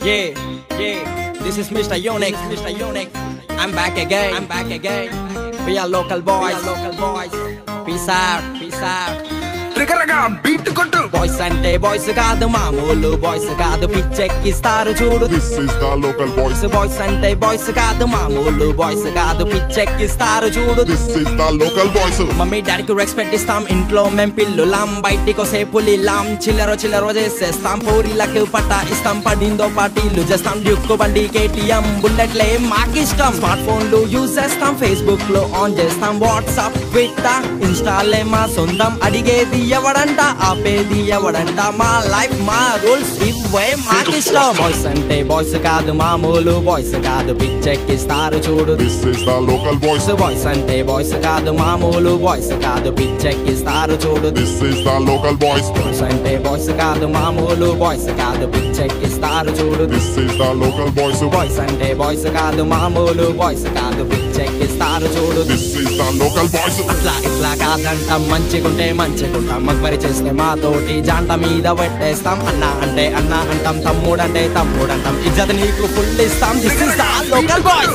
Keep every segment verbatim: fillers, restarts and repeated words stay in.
Yeah, yeah, this is Mister Unique, Mister Unique. I'm back again, I'm back again. We are local boys, we are local boys. Peace out, peace out. beat కొట్టు Boys అంటే boys కాదు మామూలు boys కాదు పిచ్చెక్కిస్తారు చూడు. This is the local boys. Boys అంటే boys కాదు మామూలు boys కాదు పిచ్చెక్కిస్తారు చూడు. This is the local boys. Mummy డాడీకి రెస్పెక్ట్ ఇస్తాం ఇంట్లో మేం పిల్లులాం బయటికి వసే పులిలాం చిల్లరో చిల్లరో చేసేస్తాం పూరీలకు పట్టా ఇస్తాం పడిందో పార్టీలు చేస్తాం డ్యూక్ బండి కేటీఎం బుల్లెట్లే మాకిష్టం స్మార్ట్ ఫోన్లు యూజ్ చేస్తాం ఫేస్బుక్ లో ఆన్ చేస్తాం వాట్సాప్ ట్విట్టర్ ఇన్స్టాలే మా సొంతం అడిగేది ఎవడంట ఆపేది ఎవడంట మా లైఫ్ మా రూల్స్ ఇవే మాకిష్టం బాయ్స్ అంటే బాయ్స్ కాదు మామూలు బాయ్స్ కాదు పిచ్చెక్కిస్తారు చూడు. This is the local boys. Boys అంటే బాయ్స్ కాదు మామూలు బాయ్స్ కాదు పిచ్చెక్కిస్తారు చూడు. This is the local boys. Boys అంటే బాయ్స్ కాదు మామూలు బాయ్స్ కాదు పిచ్చెక్కిస్తారు చూడు. This is the local boys. Boys అంటే బాయ్స్ కాదు మామూలు బాయ్స్ కాదు పిచ్చెక్కిస్తారు చూడు. This is the local boys. అట్లా ఇట్లా కాదంటాం మంచిగుంటే మంచిగుంటాం మగవరి చేస్తే మాతోటి జాంట మీద పెట్టేస్తాం అన్న అంటే అన్న అంటాం తమ్ముడంటే తమ్ముడంటాం ఇజ్జత్ నీకు ఫుల్ ఇస్తాం. This is the local boys.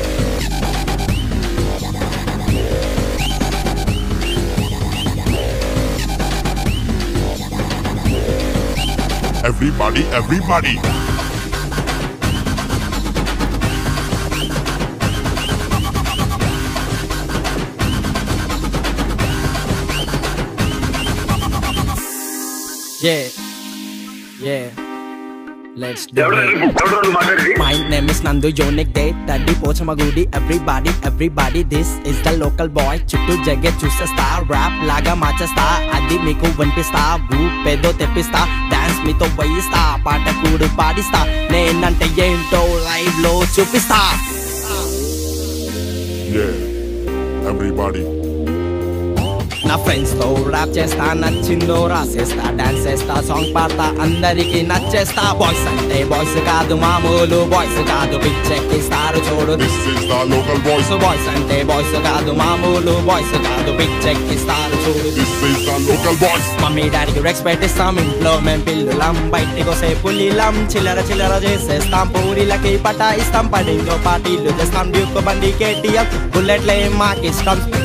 Everybody, everybody. Yeah, yeah, let's do it. My name is Nandu Unique Day, Taddi Pochamagudi. Everybody, everybody, this is the local boy. Chuttu jagge chusesta, rap laga machesta. Adi meeku vinpista, ఊపేదో తెప్పిస్తా. Dance మీతో వేయిస్తా, పాట కూడు పాడిస్తా. నేనంటే ఏంటో live లో చూపిస్తా. Yeah, everybody. నా ఫ్రెండ్స్ తో ర్యాప్ చేస్తా నచ్చిందో రాసేస్తా డాన్స్ చేస్తా సాంగ్ పాడతా అందరికి నచ్చేస్తా. బాయ్స్ అంటే బాయ్స్ కాదు మామూలు బాయ్స్ కాదు పిచ్చెక్కిస్తారు చూడు. This is the local boys. Boys అంటే బాయ్స్ కాదు మామూలు బాయ్స్ కాదు పిచ్చెక్కిస్తారు చూడు. This is the local boys. Mummy డాడీకి రెస్పెక్ట్ ఇస్తాం ఇంట్లో మేం పిల్లులాం బయటికి వసే పులిలాం చిల్లర చిల్లర చేసేస్తాం పూరీలకి పట్టా ఇస్తాం పడిందో పార్టీలు చేస్తాం డ్యూక్ బండి కేటీఎం బుల్లెట్లే మాకిష్టం.